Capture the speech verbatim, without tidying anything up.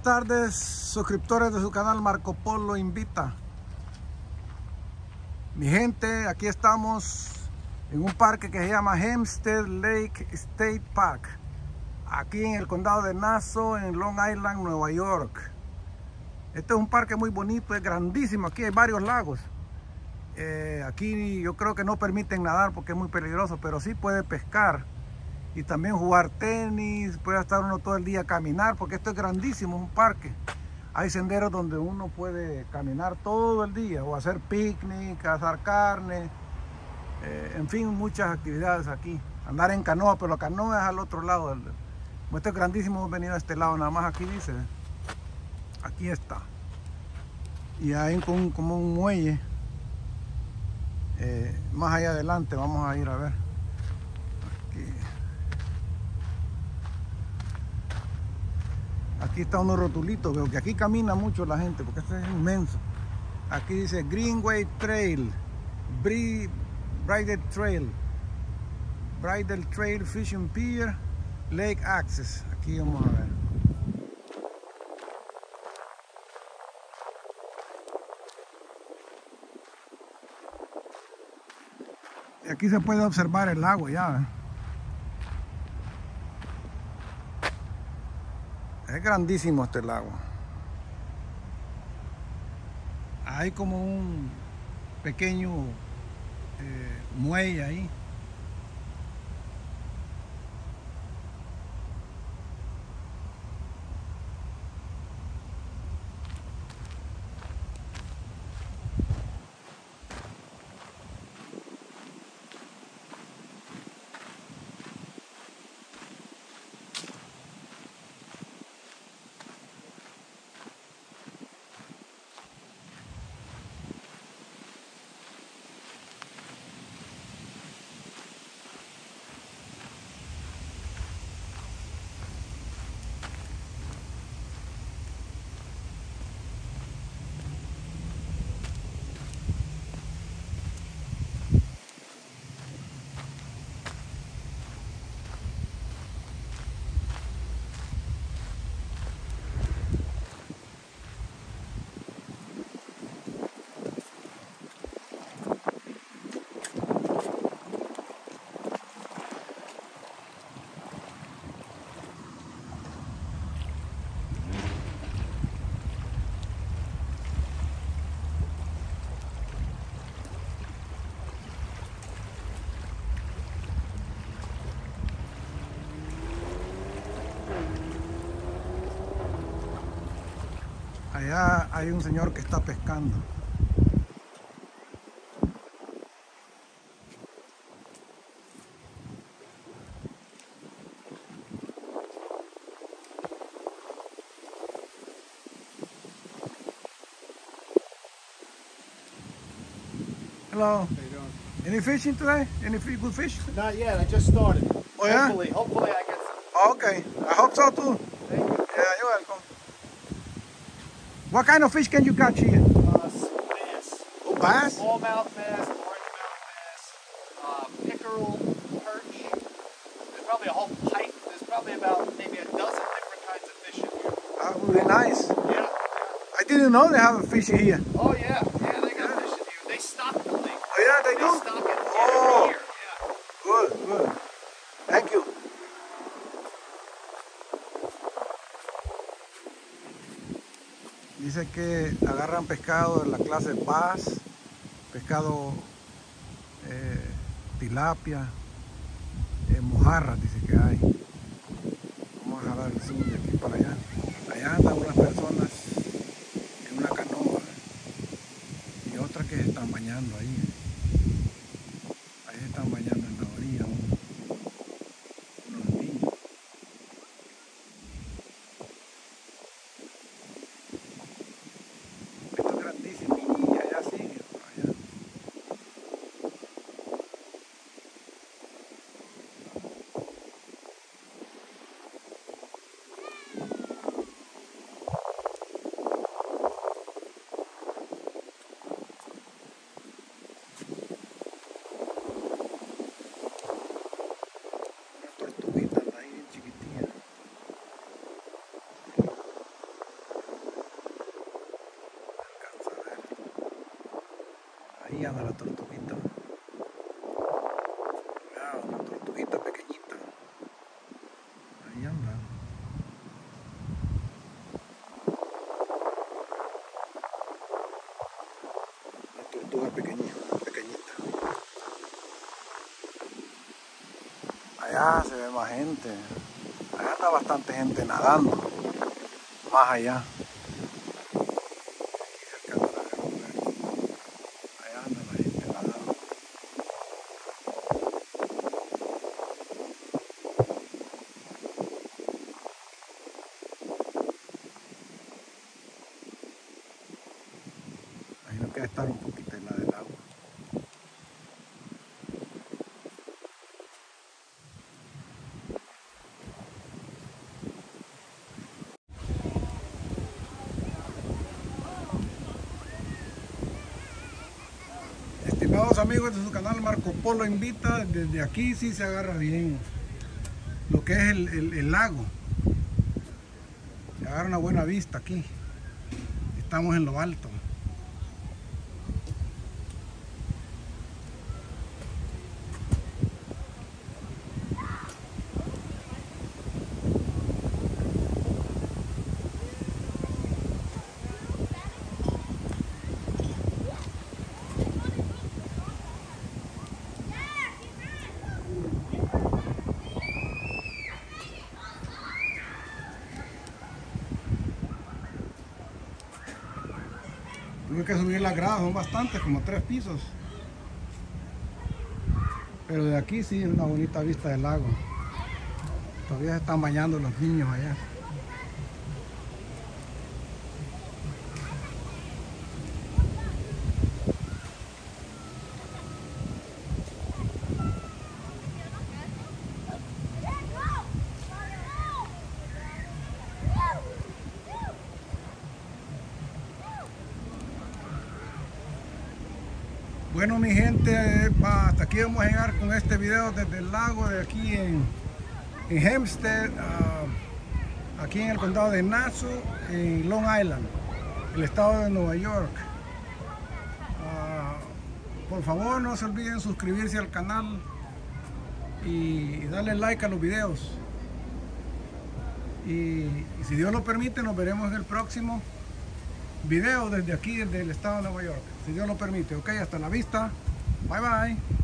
tardes, suscriptores de su canal Marco Polo Invita. Mi gente, aquí estamos en un parque que se llama Hempstead Lake State Park, aquí en el condado de Nassau, en Long Island, Nueva York. Este es un parque muy bonito, es grandísimo, aquí hay varios lagos. Eh, aquí yo creo que no permiten nadar porque es muy peligroso, pero sí puede pescar y también jugar tenis. Puede estar uno todo el día a caminar porque esto es grandísimo, es un parque. Hay senderos donde uno puede caminar todo el día o hacer picnic, asar carne, eh, en fin, muchas actividades aquí. Andar en canoa, pero la canoa es al otro lado. Como esto es grandísimo, hemos venido a este lado, nada más aquí dice, aquí está. Y hay un, como un muelle eh, más allá adelante, vamos a ir a ver. Aquí. Aquí está unos rotulitos, veo que aquí camina mucho la gente porque este es inmenso. Aquí dice Greenway Trail, Bridle Trail, Bridle Trail, Fishing Pier, Lake Access. Aquí vamos a ver. Y aquí se puede observar el lago ya, ¿eh? Es grandísimo este lago. Hay como un pequeño eh, muelle ahí. Allá hay un señor que está pescando. Hello. How you doing? Any fishing today? Any good fish? Not yet. I just started. Oh yeah? Hopefully, hopefully I get some. Oh, okay. I hope so too. Thank you. Yeah, you're welcome. What kind of fish can you catch here? Uh, bass. Oh, bass? Smallmouth bass, largemouth bass, uh, pickerel, perch. There's probably a whole pipe. There's probably about maybe a dozen different kinds of fish in here. Ah, really nice. Yeah. I didn't know they have a fish here. Oh yeah. Yeah, they got fish in here. They stock the lake. Oh yeah, they They do? stock it Oh. every year. Yeah. Good, good. Thank you. Dice que agarran pescado de la clase bass, pescado eh, tilapia, eh, mojarras, dice que hay. Vamos a jalar el zoom de aquí para allá. Allá andan unas personas en una canoa y otras que se están bañando ahí. Ahí se están bañando en la orilla unos, unos niños. Esto es grandísimo y allá sigue, por allá. Ahí anda la tortuguita. Ah, una tortuguita pequeñita. Ahí anda. Una tortuga pequeñita, pequeñita. Allá se ve más gente. Allá está bastante gente nadando. Más allá. Ahí nos queda estar un poquito en la del agua. Estimados amigos de su canal Marco Polo Invita, desde aquí sí se agarra bien lo que es el, el, el lago. Se agarra una buena vista aquí. Estamos en lo alto. Tuve que subir las gradas, son bastantes, como tres pisos. Pero de aquí sí es una bonita vista del lago. Todavía se están bañando los niños allá. Bueno, mi gente, hasta aquí vamos a llegar con este video desde el lago de aquí en, en Hempstead, uh, aquí en el condado de Nassau, en Long Island, el estado de Nueva York. Uh, por favor, no se olviden suscribirse al canal y, y darle like a los videos. Y, y si Dios lo permite, nos veremos en el próximo video desde aquí, desde el estado de Nueva York. Si Dios lo permite. Ok, hasta la vista. Bye bye.